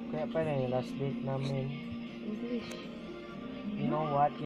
Kaya pala yung last date namin. English. You know what?